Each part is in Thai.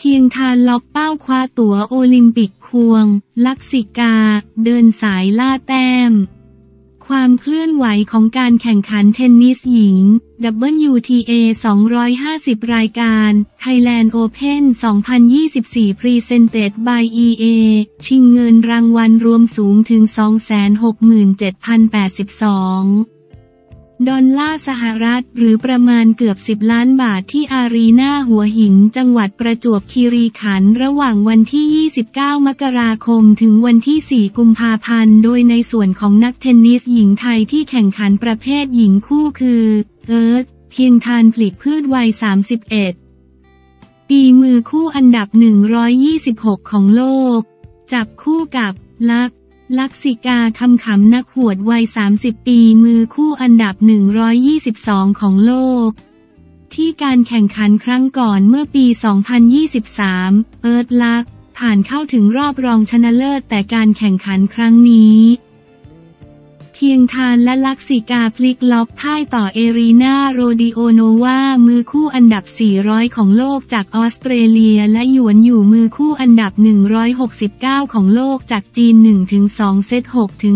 พียงทานล็อกเป้าคว้าตั๋วโอลิมปิกควงลักษิกาเดินสายล่าแต้มความเคลื่อนไหวของการแข่งขันเทนนิสหญิง WTA 250 รายการ Thailand Open 2024 Presented by EA ชิงเงินรางวัลรวมสูงถึง 267,082 ดอลลาร์สหรัฐหรือประมาณเกือบ10 ล้านบาทที่อารีนาหัวหินจังหวัดประจวบคีรีขันธ์ระหว่างวันที่ 29 มกราคมถึงวันที่ 4 กุมภาพันธ์โดยในส่วนของนักเทนนิสหญิงไทยที่แข่งขันประเภทหญิงคู่คือเอิร์ธเพียงทานผลิพืชวัย 31 ปีมือคู่อันดับ 126 ของโลกจับคู่กับลักษิกาคำขำนักหวดวัย 30 ปีมือคู่อันดับ 122 ของโลกที่การแข่งขันครั้งก่อนเมื่อปี 2023 เอิร์ธลักษณ์ผ่านเข้าถึงรอบรองชนะเลิศแต่การแข่งขันครั้งนี้เพียงทานและลักษิกาพลิกล็อกพ่ายต่อเอรีนาโรดิโอโนวามือคู่อันดับ 400 ของโลกจากออสเตรเลียและหยวนอยู่มือคู่อันดับ 169 ของโลกจากจีน 1-2 เซต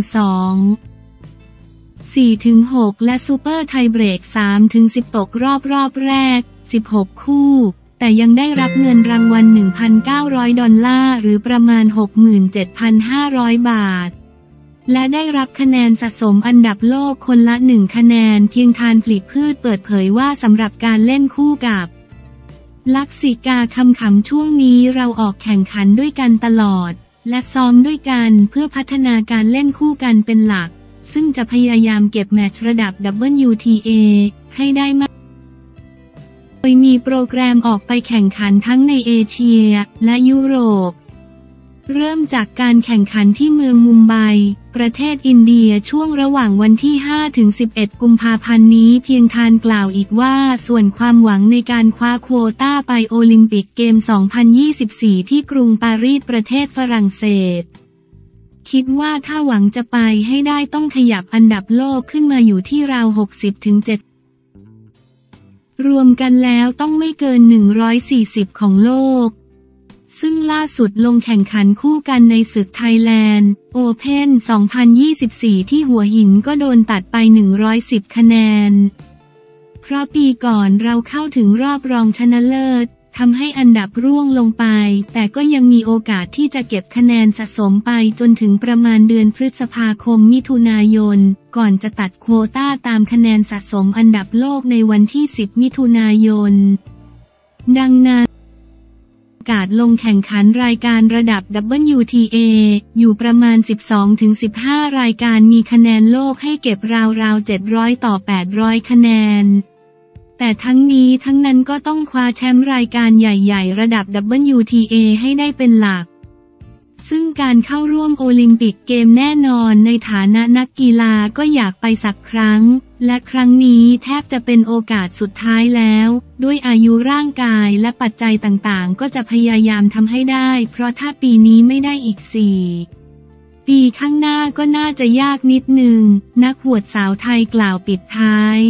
6-2 4-6 และซูเปอร์ไทเบรก 3-10 ตกรอบแรก 16 คู่แต่ยังได้รับเงินรางวัล 1,900 ดอลลาร์หรือประมาณ 67,500 บาทและได้รับคะแนนสะสมอันดับโลกคนละ1คะแนนเพียงทานผลิพืชเปิดเผยว่าสำหรับการเล่นคู่กับลักษิกาคำขำช่วงนี้เราออกแข่งขันด้วยกันตลอดและซ้อมด้วยกันเพื่อพัฒนาการเล่นคู่กันเป็นหลักซึ่งจะพยายามเก็บแมตช์ระดับ WTA ให้ได้มากโดยมีโปรแกรมออกไปแข่งขันทั้งในเอเชียและยุโรปเริ่มจากการแข่งขันที่เมืองมุมไบประเทศอินเดียช่วงระหว่างวันที่ 5-11 กุมภาพันธ์นี้เพียงทานกล่าวอีกว่าส่วนความหวังในการคว้าโควต้าไปโอลิมปิกเกม 2024 ที่กรุงปารีสประเทศฝรั่งเศสคิดว่าถ้าหวังจะไปให้ได้ต้องขยับอันดับโลกขึ้นมาอยู่ที่ราว 60-7 รวมกันแล้วต้องไม่เกิน 140 ของโลกซึ่งล่าสุดลงแข่งขันคู่กันในศึกไทยแลนด์โอเพ่น 2024 ที่หัวหินก็โดนตัดไป 110 คะแนนเพราะปีก่อนเราเข้าถึงรอบรองชนะเลิศทำให้อันดับร่วงลงไปแต่ก็ยังมีโอกาสที่จะเก็บคะแนนสะสมไปจนถึงประมาณเดือนพฤษภาคมมิถุนายนก่อนจะตัดโควต้าตามคะแนนสะสมอันดับโลกในวันที่ 10 มิถุนายนดังนั้นโอกาสลงแข่งขันรายการระดับ WTA อยู่ประมาณ 12-15 รายการมีคะแนนโลกให้เก็บราวๆ 700 ต่อ 800 คะแนนแต่ทั้งนี้ทั้งนั้นก็ต้องคว้าแชมป์รายการใหญ่ๆระดับ WTA ให้ได้เป็นหลักซึ่งการเข้าร่วมโอลิมปิกเกมแน่นอนในฐานะนักกีฬาก็อยากไปสักครั้งและครั้งนี้แทบจะเป็นโอกาสสุดท้ายแล้วด้วยอายุร่างกายและปัจจัยต่างๆก็จะพยายามทำให้ได้เพราะถ้าปีนี้ไม่ได้อีก4 ปีข้างหน้าก็น่าจะยากนิดนึงนักหวดสาวไทยกล่าวปิดท้าย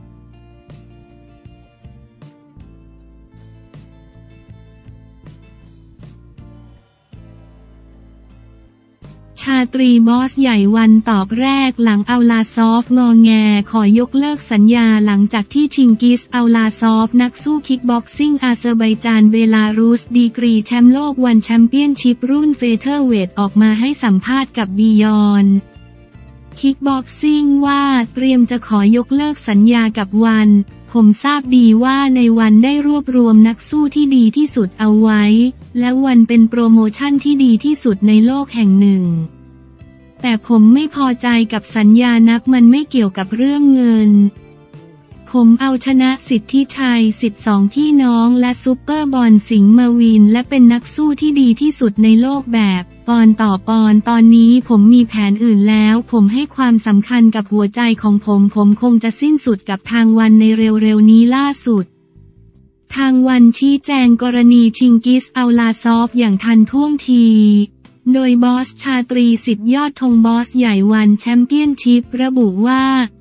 ชาตรีบอสใหญ่วันตอบแรกหลังอัลลาซอฟงอแงขอยกเลิกสัญญาหลังจากที่ชิงกิสอัลลาซอฟนักสู้คิกบ็อกซิ่งอาเซอร์ไบจานเบลารุสดีกรีแชมป์โลกวันแชมเปี้ยนชิพรุ่นเฟเธอร์เวทออกมาให้สัมภาษณ์กับบียอนคิกบ็อกซิ่งว่าเตรียมจะขอยกเลิกสัญญากับวันผมทราบดีว่าในวันได้รวบรวมนักสู้ที่ดีที่สุดเอาไว้และวันเป็นโปรโมชั่นที่ดีที่สุดในโลกแห่งหนึ่งแต่ผมไม่พอใจกับสัญญานักมันไม่เกี่ยวกับเรื่องเงินผมเอาชนะสิทธิชัยสิทธิ์2พี่น้องและซุปเปอร์บอลสิงห์มาวินและเป็นนักสู้ที่ดีที่สุดในโลกแบบปอนต่อปอนตอนนี้ผมมีแผนอื่นแล้วผมให้ความสำคัญกับหัวใจของผมคงจะสิ้นสุดกับทางวันในเร็วๆนี้ล่าสุดทางวันชี้แจงกรณีชิงกิสอัลลาซอฟอย่างทันท่วงทีโดยบอสชาตรีสิทธิ์ยอดธงบอสใหญ่วันแชมเปี้ยนชิพระบุว่า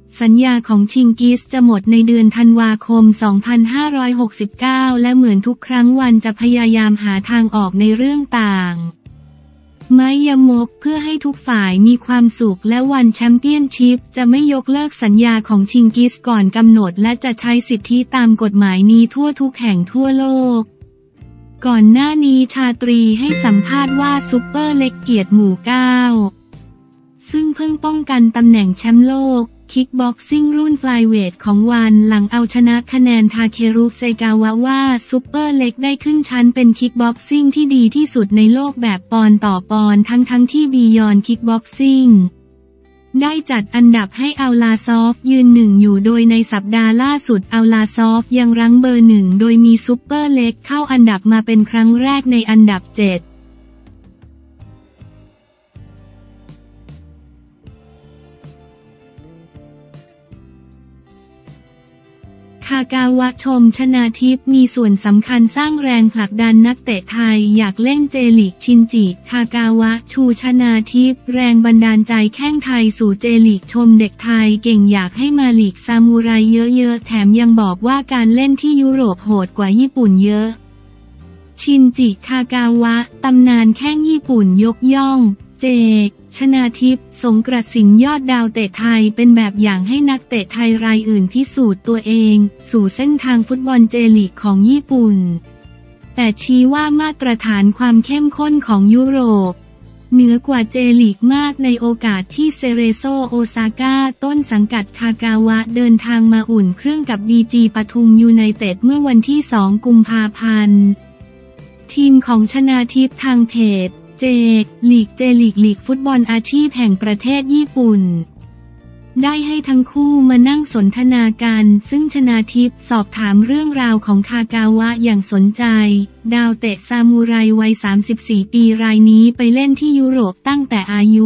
สัญญาของชิงกิสจะหมดในเดือนธันวาคม 2569 และเหมือนทุกครั้งวันจะพยายามหาทางออกในเรื่องต่างไม้ยมกเพื่อให้ทุกฝ่ายมีความสุขและวันแชมเปี้ยนชิพจะไม่ยกเลิกสัญญาของชิงกิสก่อนกำหนดและจะใช้สิทธิตามกฎหมายนี้ทั่วทุกแห่งทั่วโลกก่อนหน้านี้ชาตรีให้สัมภาษณ์ว่าซุปเปอร์เล็กเกียรติหมู่ 9ซึ่งเพิ่งป้องกันตำแหน่งแชมป์โลกคิกบ็อกซิ่งรุ่นไฟล์เวทของวันหลังเอาชนะคะแนนทาเครุเซกาวะว่าซุปเปอร์เล็กได้ขึ้นชั้นเป็นคิกบ็อกซิ่งที่ดีที่สุดในโลกแบบปอนต่อปอนทั้งที่บียอนคิกบ็อกซิ่งได้จัดอันดับให้อัลลาซอฟยืนหนึ่งอยู่โดยในสัปดาห์ล่าสุดอัลลาซอฟยังรั้งเบอร์หนึ่งโดยมีซุปเปอร์เล็กเข้าอันดับมาเป็นครั้งแรกในอันดับ 7คากาวะชมชนาทิพย์มีส่วนสำคัญสร้างแรงผลักดันนักเตะไทยอยากเล่นเจลีกชินจิคากาวะชูชนาทิพย์แรงบันดาลใจแข้งไทยสู่เจลีกชมเด็กไทยเก่งอยากให้มาลีกซามูไรเยอะๆแถมยังบอกว่าการเล่นที่ยุโรปโหดกว่าญี่ปุ่นเยอะชินจิคากาวะตำนานแข้งญี่ปุ่นยกย่องเจชนาทิพย์สงกระสินยอดดาวเตะไทยเป็นแบบอย่างให้นักเตะไทยรายอื่นพิสูจน์ตัวเองสู่เส้นทางฟุตบอลเจลีกของญี่ปุ่นแต่ชี้ว่ามาตรฐานความเข้มข้นของยุโรปเหนือกว่าเจลีกมากในโอกาสที่เซเรโซโอซาก้าต้นสังกัดคากาวะเดินทางมาอุ่นเครื่องกับบีจีปทุมยูไนเต็ดเมื่อวันที่ 2 กุมภาพันธ์ทีมของชนาทิพย์ทางเพจเจลีกฟุตบอลอาชีพแห่งประเทศญี่ปุ่นได้ให้ทั้งคู่มานั่งสนทนากันซึ่งชนาทิพย์สอบถามเรื่องราวของคากาวะอย่างสนใจดาวเตะซามูไรวัย 34 ปีรายนี้ไปเล่นที่ยุโรปตั้งแต่อายุ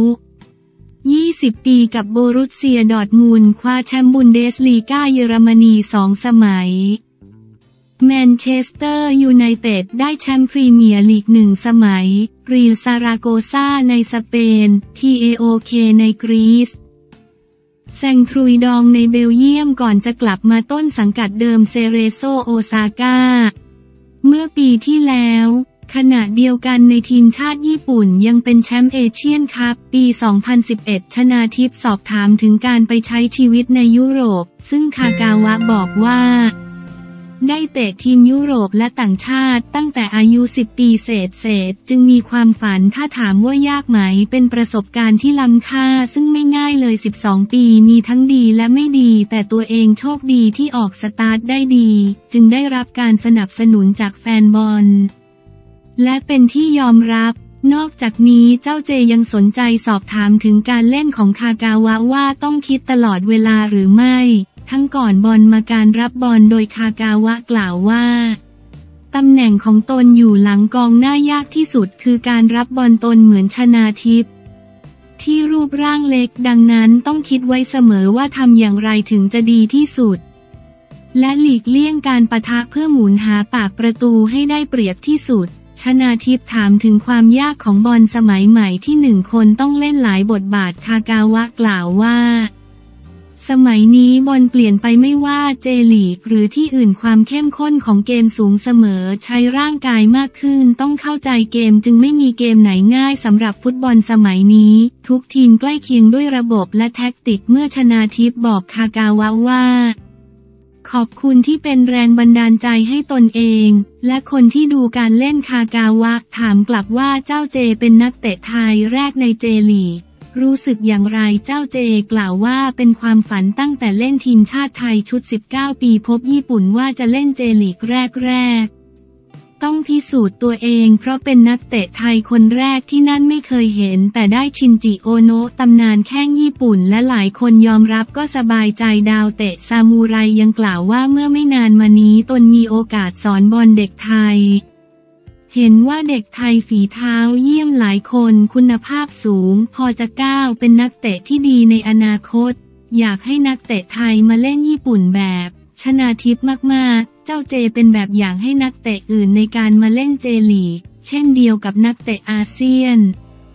20 ปีกับโบรุสเซียดอร์ทมุนด์คว้าแชมป์บุนเดสลีกาเยอรมนี 2 สมัยแมนเชสเตอร์ยูไนเต็ดได้แชมป์พรีเมียร์ลีก1 สมัยรีลซาราโกซาในสเปน PAOK ในกรีซแซงทรุยดองในเบลเยียมก่อนจะกลับมาต้นสังกัดเดิมเซเรโซโอซาก้าเมื่อปีที่แล้วขณะเดียวกันในทีมชาติญี่ปุ่นยังเป็นแชมป์เอเชียนคัพปี 2011 ชนาทิพย์สอบถามถึงการไปใช้ชีวิตในยุโรปซึ่งคากาวะบอกว่าได้เตะทีมยุโรปและต่างชาติตั้งแต่อายุ 10 ปีเศษจึงมีความฝันถ้าถามว่ายากไหมเป็นประสบการณ์ที่ล้ำค่าซึ่งไม่ง่ายเลย 12 ปีมีทั้งดีและไม่ดีแต่ตัวเองโชคดีที่ออกสตาร์ทได้ดีจึงได้รับการสนับสนุนจากแฟนบอลและเป็นที่ยอมรับนอกจากนี้เจ้าเจยังสนใจสอบถามถึงการเล่นของคากาวะว่าต้องคิดตลอดเวลาหรือไม่ทั้งก่อนบอลมาการรับบอลโดยคากาวะกล่าวว่าตำแหน่งของตนอยู่หลังกองหน้ายากที่สุดคือการรับบอลตนเหมือนชนาทิพย์ที่รูปร่างเล็กดังนั้นต้องคิดไว้เสมอว่าทำอย่างไรถึงจะดีที่สุดและหลีกเลี่ยงการปะทะเพื่อหมุนหาปากประตูให้ได้เปรียบที่สุดชนาทิพย์ถามถึงความยากของบอลสมัยใหม่ที่1 คนต้องเล่นหลายบทบาทคากาวะกล่าวว่าสมัยนี้บอลเปลี่ยนไปไม่ว่าเจลีกหรือที่อื่นความเข้มข้นของเกมสูงเสมอใช้ร่างกายมากขึ้นต้องเข้าใจเกมจึงไม่มีเกมไหนง่ายสำหรับฟุตบอลสมัยนี้ทุกทีมใกล้เคียงด้วยระบบและแท็กติกเมื่อชนาทิพย์บอกคากาวะว่าขอบคุณที่เป็นแรงบันดาลใจให้ตนเองและคนที่ดูการเล่นคากาวะถามกลับว่าเจ้าเจเป็นนักเตะไทยแรกในเจลีกรู้สึกอย่างไรเจ้าเจกล่าวว่าเป็นความฝันตั้งแต่เล่นทีมชาติไทยชุด 19 ปีพบญี่ปุ่นว่าจะเล่นเจลีกแรกต้องพิสูจน์ตัวเองเพราะเป็นนักเตะไทยคนแรกที่นั่นไม่เคยเห็นแต่ได้ชินจิโอโนะตำนานแข้งญี่ปุ่นและหลายคนยอมรับก็สบายใจดาวเตะซามูไรยังกล่าวว่าเมื่อไม่นานมานี้ตนมีโอกาสสอนบอลเด็กไทยเห็นว่าเด็กไทยฝีเท้าเยี่ยมหลายคนคุณภาพสูงพอจะก้าวเป็นนักเตะที่ดีในอนาคตอยากให้นักเตะไทยมาเล่นญี่ปุ่นแบบชนาทิพย์มากๆเจ้าเจเป็นแบบอย่างให้นักเตะอื่นในการมาเล่นเจลีกเช่นเดียวกับนักเตะอาเซียน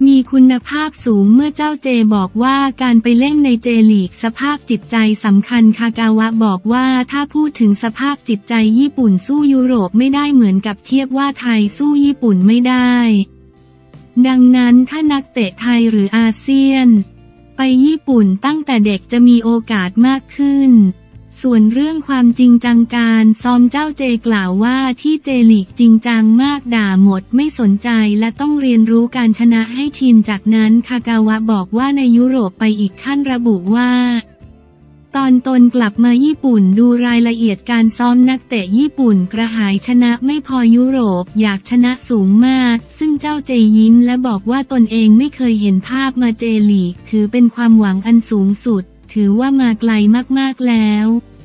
มีคุณภาพสูงเมื่อเจ้าเจบอกว่าการไปเล่นในเจลีกสภาพจิตใจสำคัญคากาวะบอกว่าถ้าพูดถึงสภาพจิตใจญี่ปุ่นสู้ยุโรปไม่ได้เหมือนกับเทียบว่าไทยสู้ญี่ปุ่นไม่ได้ดังนั้นถ้านักเตะไทยหรืออาเซียนไปญี่ปุ่นตั้งแต่เด็กจะมีโอกาสมากขึ้นส่วนเรื่องความจริงจังการซ้อมเจ้าเจกล่าวว่าที่เจลีกจริงจังมากด่าหมดไม่สนใจและต้องเรียนรู้การชนะให้ชินจากนั้นคากาวะบอกว่าในยุโรปไปอีกขั้นระบุว่าตอนตนกลับมาญี่ปุ่นดูรายละเอียดการซ้อมนักเตะญี่ปุ่นกระหายชนะไม่พอยุโรปอยากชนะสูงมากซึ่งเจ้าเจยิ้มและบอกว่าตนเองไม่เคยเห็นภาพมาเจลีกถือเป็นความหวังอันสูงสุดถือว่ามาไกลมากๆแล้ว